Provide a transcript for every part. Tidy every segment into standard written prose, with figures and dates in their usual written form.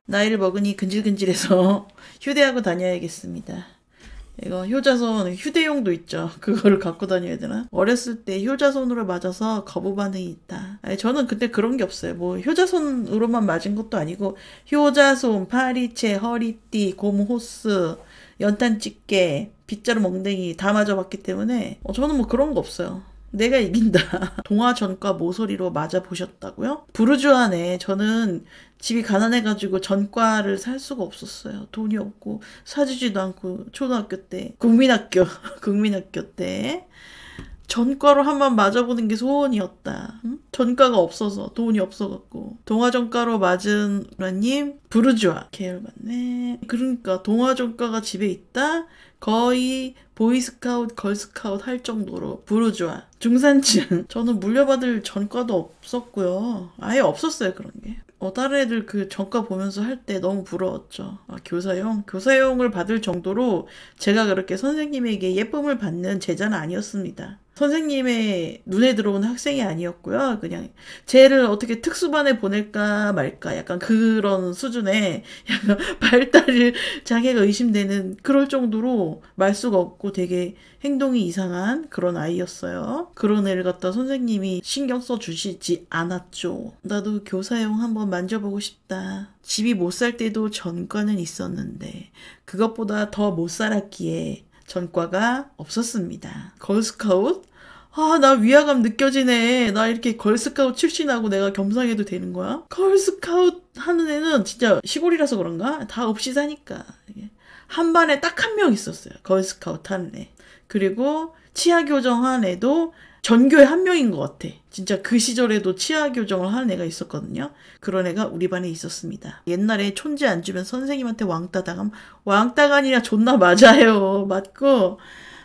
나이를 먹으니 근질근질해서 휴대하고 다녀야겠습니다. 이거 효자손 휴대용도 있죠. 그거를 갖고 다녀야 되나? 어렸을 때 효자손으로 맞아서 거부 반응이 있다. 아니, 저는 그때 그런 게 없어요. 뭐 효자손으로만 맞은 것도 아니고 효자손, 파리채, 허리띠, 곰호스, 연탄집게, 빗자루 멍댕이 다 맞아봤기 때문에 저는 뭐 그런 거 없어요. 내가 이긴다. 동화전과 모서리로 맞아보셨다고요? 부르주아네. 저는 집이 가난해가지고 전과를 살 수가 없었어요. 돈이 없고 사주지도 않고 초등학교 때 국민학교 국민학교 때 전과로 한번 맞아보는 게 소원이었다. 응? 전과가 없어서 돈이 없어갖고 동화전과로 맞은 라님 부르주아 계열 맞네. 그러니까 동화전과가 집에 있다. 거의 보이스카웃, 걸스카웃 할 정도로 부르주아 중산층. 저는 물려받을 전과도 없었고요. 아예 없었어요 그런 게. 다른 애들 그 전과 보면서 할 때 너무 부러웠죠. 교사용? 교사용을 받을 정도로 제가 그렇게 선생님에게 예쁨을 받는 제자는 아니었습니다. 선생님의 눈에 들어오는 학생이 아니었고요. 그냥 쟤를 어떻게 특수반에 보낼까 말까 약간 그런 수준의 약간 발달 장애가 의심되는 그럴 정도로 말수가 없고 되게 행동이 이상한 그런 아이였어요. 그런 애를 갖다 선생님이 신경 써주시지 않았죠. 나도 교사용 한번 만져보고 싶다. 집이 못 살 때도 전과는 있었는데 그것보다 더 못 살았기에 전과가 없었습니다. 걸스카웃? 나 위화감 느껴지네. 나 이렇게 걸스카웃 출신하고 내가 겸상해도 되는 거야? 걸스카웃 하는 애는 진짜 시골이라서 그런가? 다 없이 사니까. 한 반에 딱 한 명 있었어요. 걸스카웃 하는 애. 그리고 치아교정한 애도 전교에 한 명인 것 같아. 진짜 그 시절에도 치아교정을 하는 애가 있었거든요. 그런 애가 우리 반에 있었습니다. 옛날에 촌지 안 주면 선생님한테 왕따 당함. 왕따가 아니라 존나 맞아요. 맞고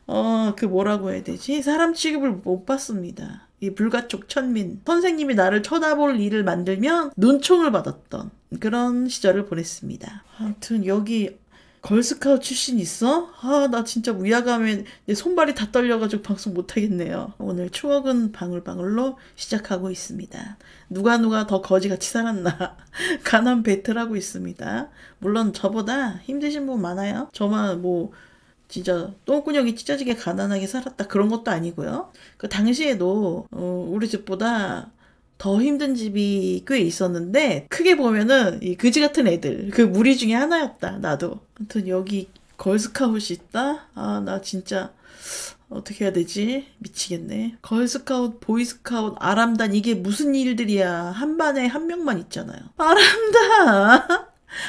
그 뭐라고 해야 되지? 사람 취급을 못 받습니다. 이 불가촉 천민. 선생님이 나를 쳐다볼 일을 만들면 눈총을 받았던 그런 시절을 보냈습니다. 아무튼 여기 걸스카웃 출신 있어? 나 진짜 위화감에 내 손발이 다 떨려가지고 방송 못하겠네요. 오늘 추억은 방울방울로 시작하고 있습니다. 누가 더 거지같이 살았나 가난 배틀하고 있습니다. 물론 저보다 힘드신 분 많아요. 저만 뭐 진짜 똥구녕이 찢어지게 가난하게 살았다 그런 것도 아니고요. 그 당시에도 우리 집보다 더 힘든 집이 꽤 있었는데 크게 보면은 이 그지 같은 애들 그 무리 중에 하나였다. 나도. 아무튼 여기 걸스카웃이 있다. 나 진짜 어떻게 해야 되지? 미치겠네. 걸스카웃, 보이스카웃, 아람단 이게 무슨 일들이야. 한 반에 한 명만 있잖아요. 아람단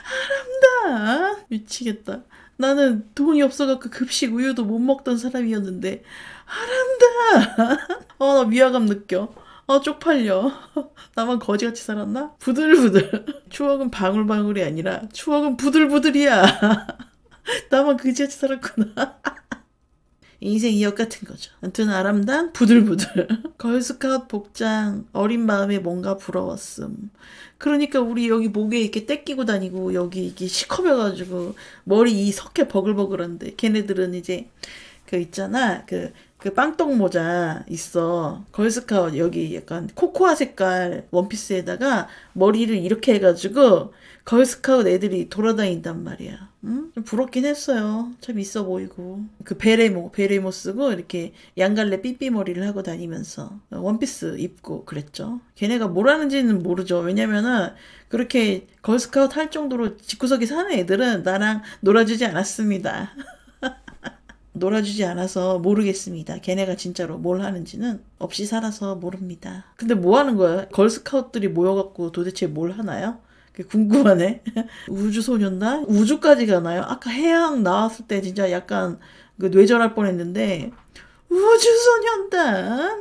미치겠다. 나는 돈이 없어갖고 급식 우유도 못 먹던 사람이었는데 아람단 나 위화감 느껴. 쪽팔려. 나만 거지같이 살았나? 부들부들. 추억은 방울방울이 아니라 추억은 부들부들이야. 나만 그지같이 살았구나. 인생이 역 같은 거죠. 아무튼 아람단 부들부들. 걸스카웃 복장 어린 마음에 뭔가 부러웠음. 그러니까 우리 여기 목에 이렇게 떼끼고 다니고 여기 이게 시커매가지고 머리 이 석회 버글버글한데 걔네들은 이제 그 있잖아 그 빵떡 모자 있어. 걸스카웃 여기 약간 코코아 색깔 원피스에다가 머리를 이렇게 해가지고 걸스카웃 애들이 돌아다닌단 말이야. 응? 좀 부럽긴 했어요. 참 있어 보이고. 그 베레모 쓰고 이렇게 양갈래 삐삐 머리를 하고 다니면서 원피스 입고 그랬죠. 걔네가 뭘 하는지는 모르죠. 왜냐면은 그렇게 걸스카웃 할 정도로 집구석에 사는 애들은 나랑 놀아주지 않았습니다. 놀아주지 않아서 모르겠습니다. 걔네가 진짜로 뭘 하는지는 없이 살아서 모릅니다. 근데 뭐 하는 거야? 걸스카웃들이 모여갖고 도대체 뭘 하나요? 궁금하네. 우주소년단? 우주까지 가나요? 아까 해양 나왔을 때 진짜 약간 뇌절할 뻔했는데 우주소년단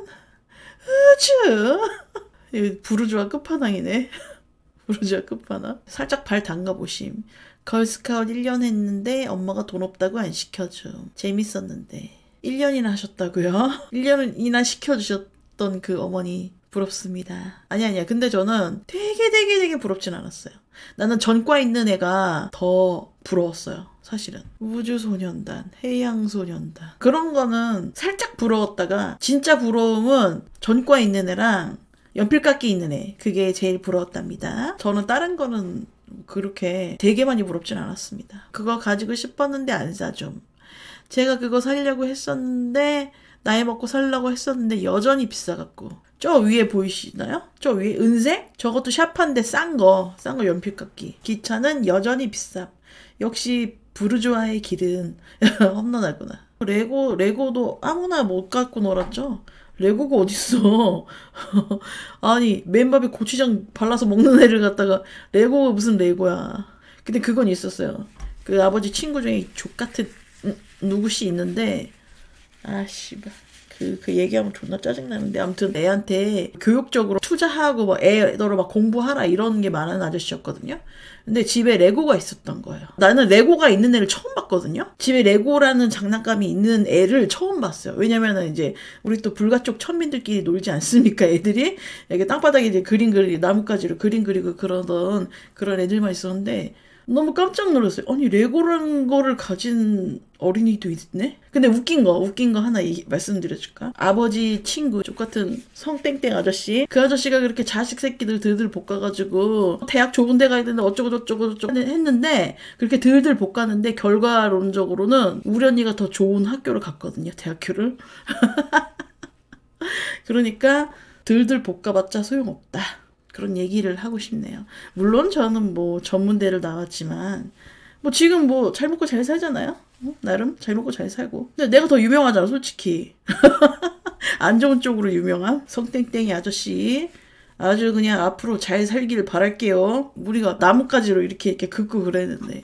우주 부르주아 끝판왕이네. 부르주아 끝판왕. 살짝 발 담가보심. 걸스카웃 1년 했는데 엄마가 돈 없다고 안 시켜줘. 재밌었는데. 1년이나 하셨다고요? 1년이나 시켜주셨던 그 어머니 부럽습니다. 아니야. 근데 저는 되게 부럽진 않았어요. 나는 전과 있는 애가 더 부러웠어요. 사실은. 우주소년단, 해양소년단. 그런 거는 살짝 부러웠다가 진짜 부러움은 전과 있는 애랑 연필깎이 있는 애. 그게 제일 부러웠답니다. 저는 다른 거는 그렇게 되게 많이 부럽진 않았습니다. 그거 가지고 싶었는데 안 사죠. 제가 그거 살려고 했었는데 나이 먹고 살려고 했었는데 여전히 비싸갖고. 저 위에 보이시나요? 저 위에 은색? 저것도 샤프한데 싼 거 연필깎이. 기차는 여전히 비쌉. 역시 부르주아의 길은 험난하구나. 레고도 아무나 못 갖고 놀았죠. 레고가 어딨어. 아니 맨밥에 고추장 발라서 먹는 애를 갖다가 레고가 무슨 레고야. 근데 그건 있었어요. 그 아버지 친구 중에 족같은 누구씨 있는데 씨발 그 얘기하면 존나 짜증나는데, 아무튼 애한테 교육적으로 투자하고 뭐 애더러 막 공부하라 이런 게 많은 아저씨였거든요. 근데 집에 레고가 있었던 거예요. 나는 레고가 있는 애를 처음 봤거든요. 집에 레고라는 장난감이 있는 애를 처음 봤어요. 왜냐면은 이제 우리 또 불가촉 천민들끼리 놀지 않습니까? 애들이 이렇게 땅바닥에 이제 나뭇가지로 그림 그리고 그러던 그런 애들만 있었는데 너무 깜짝 놀랐어요. 아니 레고라는 거를 가진 어린이도 있네? 근데 웃긴 거 하나 말씀드려줄까? 아버지 친구 똑같은 성땡땡 아저씨, 그 아저씨가 그렇게 자식 새끼들 들들 볶아가지고 대학 좋은 데 가야 되는데 어쩌고 했는데 그렇게 들들 볶았는데 결과론적으로는 우리 언니가 더 좋은 학교를 갔거든요. 대학교를. 그러니까 들들 볶아봤자 소용없다. 그런 얘기를 하고 싶네요. 물론 저는 뭐 전문대를 나왔지만 뭐 지금 뭐 잘 먹고 잘 살잖아요. 나름 잘 먹고 잘 살고. 근데 내가 더 유명하잖아 솔직히. 안 좋은 쪽으로 유명한 성땡땡이 아저씨. 아주 그냥 앞으로 잘 살기를 바랄게요. 우리가 나뭇가지로 이렇게 긋고 그랬는데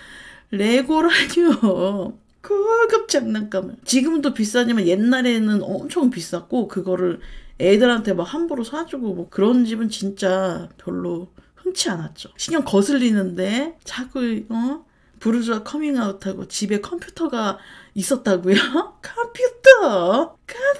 레고라뇨. 고급 장난감을. 지금도 비싸지만 옛날에는 엄청 비쌌고 그거를 애들한테 막 함부로 사주고 뭐 그런 집은 진짜 별로 흔치 않았죠. 신경 거슬리는데 자꾸 부르주아 커밍아웃하고 집에 컴퓨터가 있었다고요? 컴퓨터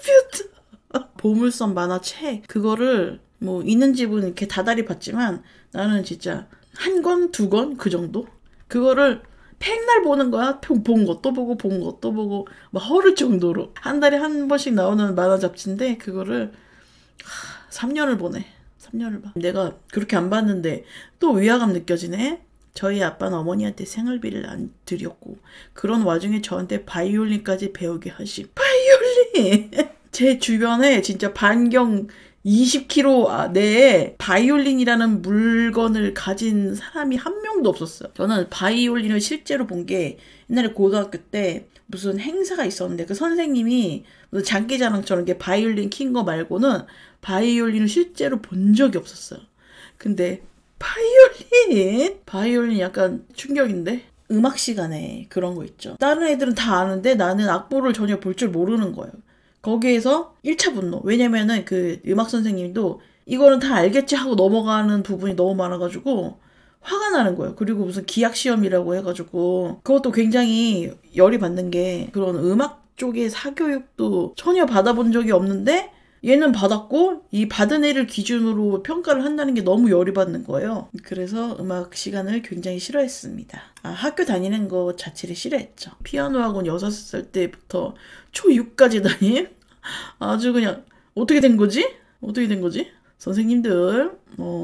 보물섬 만화책 그거를 뭐 있는 집은 이렇게 다달이 봤지만 나는 진짜 한 권, 두 권 그 정도? 그거를 백날 보는 거야. 본 것도 보고 본 것도 보고 막 허를 정도로. 한 달에 한 번씩 나오는 만화 잡지인데 그거를 3년을 보내. 3년을 봐. 내가 그렇게 안 봤는데 또 위화감 느껴지네. 저희 아빠는 어머니한테 생활비를 안 드렸고 그런 와중에 저한테 바이올린까지 배우게 하신. 바이올린! 제 주변에 진짜 반경 20km 내에 바이올린이라는 물건을 가진 사람이 한 명도 없었어요. 저는 바이올린을 실제로 본 게 옛날에 고등학교 때 무슨 행사가 있었는데 그 선생님이 무슨 장기자랑처럼 이렇게 바이올린 킨 거 말고는 바이올린을 실제로 본 적이 없었어요. 근데 바이올린 약간 충격인데? 음악 시간에 그런 거 있죠. 다른 애들은 다 아는데 나는 악보를 전혀 볼 줄 모르는 거예요. 거기에서 1차 분노. 왜냐면은 그 음악 선생님도 이거는 다 알겠지 하고 넘어가는 부분이 너무 많아가지고 화가 나는 거예요. 그리고 무슨 기악 시험이라고 해가지고 그것도 굉장히 열이 받는 게 그런 음악 쪽의 사교육도 전혀 받아본 적이 없는데 얘는 받았고 이 받은 애를 기준으로 평가를 한다는 게 너무 열이 받는 거예요. 그래서 음악 시간을 굉장히 싫어했습니다. 학교 다니는 거 자체를 싫어했죠. 피아노 학원 6살 때부터 초6까지 다닌 아주 그냥 어떻게 된 거지? 선생님들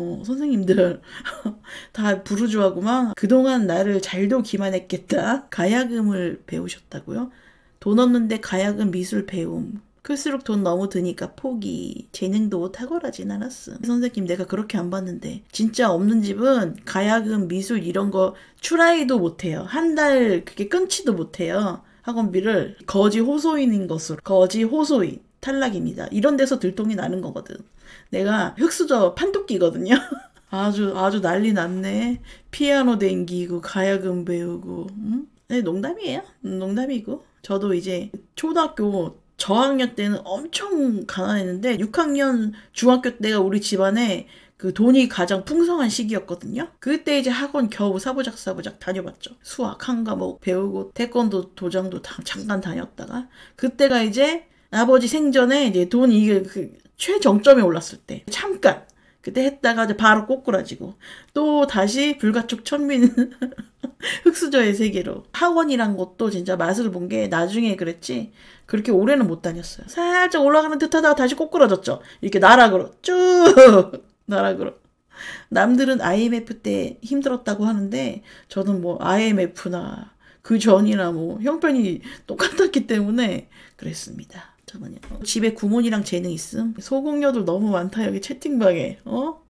다 부르주아구만. 그동안 나를 잘도 기만했겠다. 가야금을 배우셨다고요? 돈 없는데 가야금 미술 배움. 클수록 돈 너무 드니까 포기. 재능도 탁월하진 않았어. 선생님 내가 그렇게 안 봤는데 진짜 없는 집은 가야금 미술 이런 거 추라이도 못해요. 한 달 그게 끊지도 못해요. 학원비를 거지 호소인인 것으로. 거지 호소인 탈락입니다. 이런 데서 들통이 나는 거거든. 내가 흙수저 판독기거든요. 아주 난리 났네. 피아노 댕기고 가야금 배우고. 네, 농담이에요. 농담이고. 저도 이제 초등학교 저학년 때는 엄청 가난했는데 6학년 중학교 때가 우리 집안에 그 돈이 가장 풍성한 시기였거든요. 그때 이제 학원 겨우 사부작 다녀봤죠. 수학 한 과목 배우고 태권도 도장도 잠깐 다녔다가 그때가 이제 아버지 생전에 이제 돈이 이게 그 최정점에 올랐을 때 잠깐 그때 했다가 이제 바로 꼬꾸라지고 또 다시 불가촉 천민 흙수저의 세계로. 학원이란 것도 진짜 맛을 본 게 나중에 그랬지 그렇게 오래는 못 다녔어요. 살짝 올라가는 듯 하다가 다시 꼬꾸라졌죠. 이렇게 나락으로 쭉 나락으로. 남들은 IMF 때 힘들었다고 하는데 저는 뭐 IMF나 그 전이나 뭐 형편이 똑같았기 때문에 그랬습니다. 저는요. 집에 구몬이랑 재능 있음. 소공녀들 너무 많다 여기 채팅방에. 어?